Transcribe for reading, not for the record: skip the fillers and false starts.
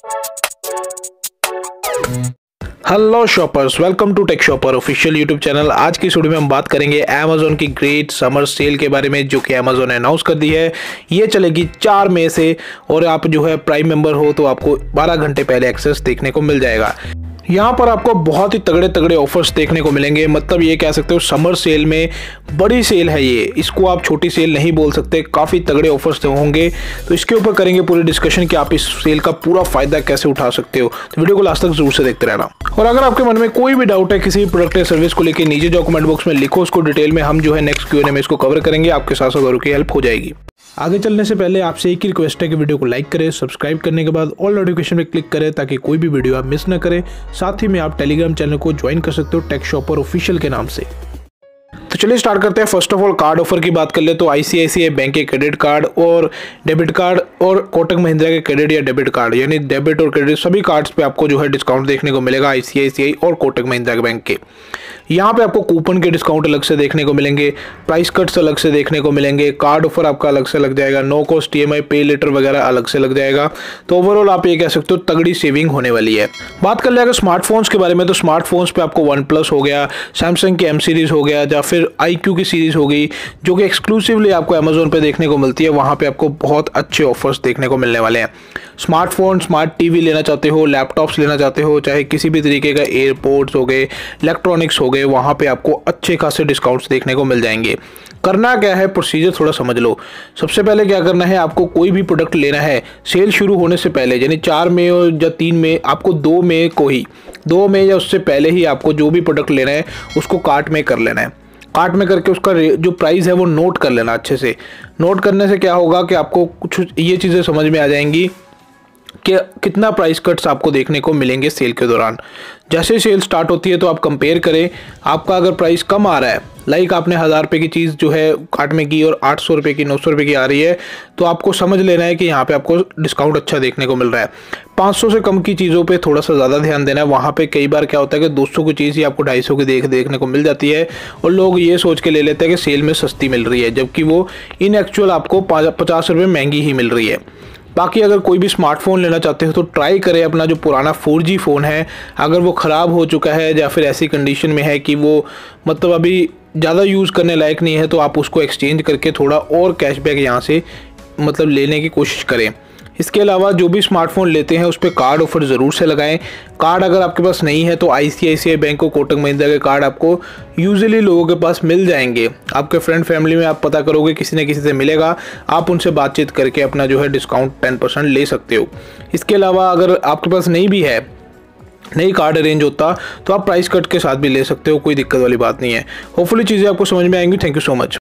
Hello shoppers, welcome to tech shopper official YouTube channel. आज की video में हम बात करेंगे अमेजोन की ग्रेट समर सेल के बारे में, जो कि अमेजोन ने अनाउंस कर दी है। ये चलेगी 4 मई से और आप जो है प्राइम मेंबर हो तो आपको 12 घंटे पहले एक्सेस देखने को मिल जाएगा। यहाँ पर आपको बहुत ही तगड़े तगड़े ऑफर्स देखने को मिलेंगे। मतलब ये कह सकते हो समर सेल में बड़ी सेल है ये, इसको आप छोटी सेल नहीं बोल सकते। काफ़ी तगड़े ऑफर्स होंगे, तो इसके ऊपर करेंगे पूरी डिस्कशन कि आप इस सेल का पूरा फायदा कैसे उठा सकते हो। तो वीडियो को लास्ट तक जरूर से देखते रहना। और अगर आपके मन में कोई भी डाउट है किसी प्रोडक्ट या सर्विस को लेकर, नीचे जो कमेंट बॉक्स में लिखो, उसको डिटेल में हम जो है नेक्स्ट Q&A में इसको कवर करेंगे। आपके साथ साथ की हेल्प हो जाएगी। आगे चलने से पहले आपसे एक ही रिक्वेस्ट है कि वीडियो को लाइक करें, सब्सक्राइब करने के बाद ऑल नोटिफिकेशन पे क्लिक करें ताकि कोई भी वीडियो आप मिस ना करें। साथ ही में आप टेलीग्राम चैनल को ज्वाइन कर सकते हो टेक शॉपर ऑफिशियल के नाम से। तो चलिए स्टार्ट करते हैं। First of all card offer की बात कर ले तो ICICI बैंक के क्रेडिट कार्ड और डेबिट कार्ड और कोटक महिंद्रा के क्रेडिट या डेबिट कार्ड, यानी डेबिट और क्रेडिट सभी कार्ड्स पे आपको जो है डिस्काउंट देखने को मिलेगा ICICI और कोटक महिंद्रा के बैंक के। यहाँ पे आपको कूपन के डिस्काउंट अलग से देखने को मिलेंगे, प्राइस कट्स अलग से देखने को मिलेंगे, कार्ड ऑफर आपका अलग से लग जाएगा, no cost EMI pay later वगैरह अलग से लग जाएगा। तो ओवरऑल आप ये कह सकते हो तगड़ी सेविंग होने वाली है। बात कर ले अगर स्मार्टफोन्स के बारे में, तो स्मार्टफोन्स पे आपको OnePlus हो गया, सैमसंग के M सीरीज हो गया, या फिर IQ की सीरीज हो गई, जो कि एक्सक्लूसिवली आपको अमेजोन पे देखने को मिलती है। वहाँ पे आपको बहुत अच्छे ऑफर्स देखने को मिलने वाले हैं। स्मार्टफोन, स्मार्ट टीवी लेना चाहते हो, लैपटॉप्स लेना चाहते हो, चाहे किसी भी तरीके का एयरपोर्ट्स हो गए, इलेक्ट्रॉनिक्स हो गए, वहाँ पे आपको अच्छे खासे डिस्काउंट्स देखने को मिल जाएंगे। करना क्या है, प्रोसीजर थोड़ा समझ लो। सबसे पहले क्या करना है, आपको कोई भी प्रोडक्ट लेना है सेल शुरू होने से पहले, यानी 4 मई या 3 मई, आपको 2 मई को ही, 2 मई या उससे पहले ही आपको जो भी प्रोडक्ट लेना है उसको कार्ट में कर लेना है। कार्ट में करके उसका जो प्राइस है वो नोट कर लेना अच्छे से। नोट करने से क्या होगा कि आपको कुछ ये चीज़ें समझ में आ जाएंगी कि कितना प्राइस कट्स आपको देखने को मिलेंगे सेल के दौरान। जैसे सेल स्टार्ट होती है तो आप कंपेयर करें, आपका अगर प्राइस कम आ रहा है, लाइक आपने 1000 रुपये की चीज़ जो है कार्ट में की और 800 रुपये की, 900 रुपये की आ रही है, तो आपको समझ लेना है कि यहाँ पे आपको डिस्काउंट अच्छा देखने को मिल रहा है। 500 से कम की चीज़ों पे थोड़ा सा ज़्यादा ध्यान देना है। वहाँ पे कई बार क्या होता है कि 200 की चीज़ ही आपको 250 की देखने को मिल जाती है, और लोग ये सोच के ले लेते हैं कि सेल में सस्ती मिल रही है, जबकि वो इन एक्चुअल आपको 50 रुपये महंगी ही मिल रही है। बाकी अगर कोई भी स्मार्टफोन लेना चाहते हो तो ट्राई करें अपना जो पुराना 4G फ़ोन है, अगर वो ख़राब हो चुका है या फिर ऐसी कंडीशन में है कि वो मतलब अभी ज़्यादा यूज़ करने लायक नहीं है, तो आप उसको एक्सचेंज करके थोड़ा और कैशबैक यहाँ से मतलब लेने की कोशिश करें। इसके अलावा जो भी स्मार्टफोन लेते हैं उस पर कार्ड ऑफर ज़रूर से लगाएं। कार्ड अगर आपके पास नहीं है तो ICICI बैंक और कोटक महिंद्रा के कार्ड आपको यूजुअली लोगों के पास मिल जाएंगे। आपके फ्रेंड फैमिली में आप पता करोगे, किसी न किसी से मिलेगा, आप उनसे बातचीत करके अपना जो है डिस्काउंट 10% ले सकते हो। इसके अलावा अगर आपके पास नहीं कार्ड अरेंज होता तो आप प्राइस कट के साथ भी ले सकते हो, कोई दिक्कत वाली बात नहीं है। होपफुली चीज़ें आपको समझ में आएंगी। Thank you so much.